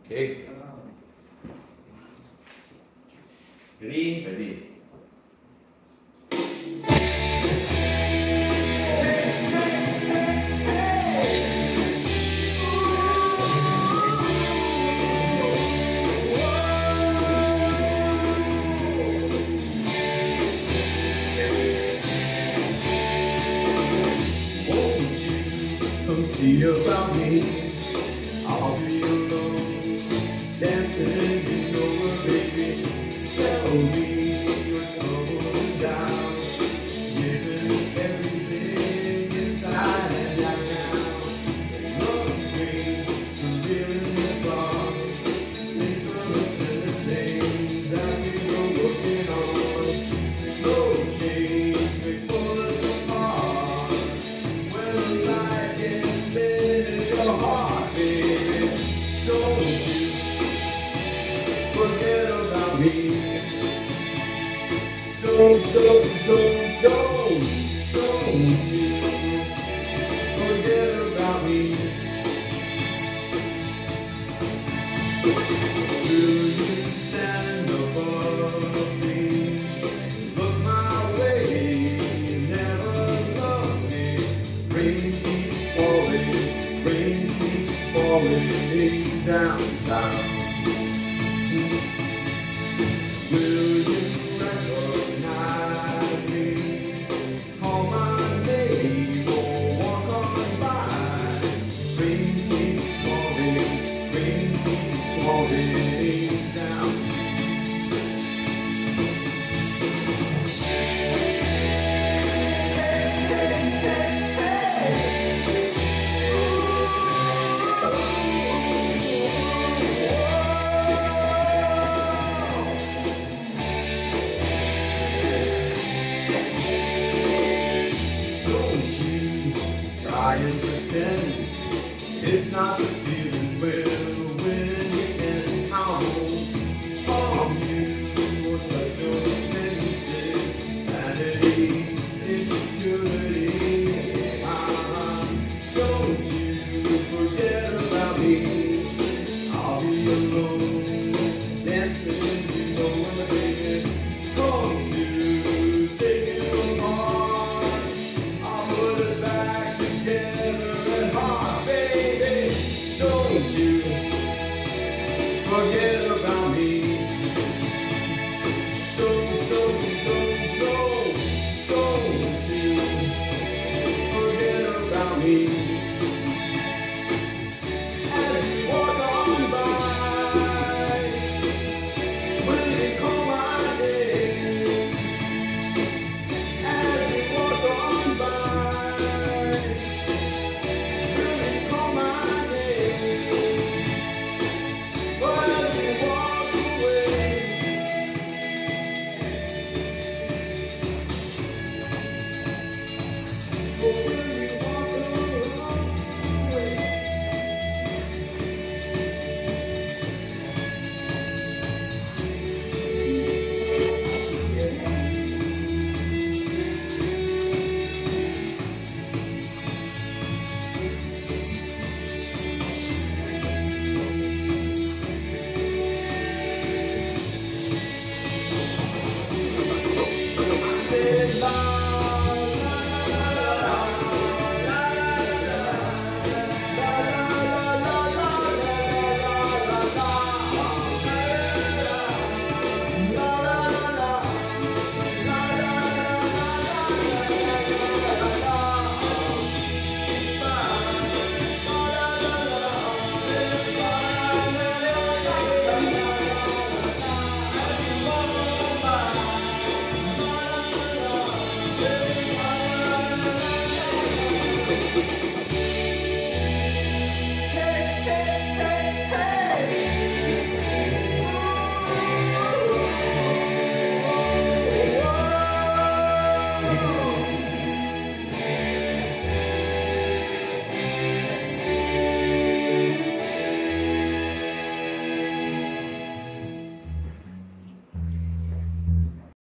Okay. Ready? Ready. Come see about me. I'll be alone, dancing, you know it, baby. Tell me what's going down, giving everything inside and out now. Love strange, some feeling wrong. Think of the things that we were working on. Slow change may pull us apart. When the light gets in your heart, baby, don't you forget about me. Don't you forget about me. Will you stand above me? Look my way, you never loved me. Rain keeps falling down. Will you recognize me? Call my name or walk on by. Rain keeps falling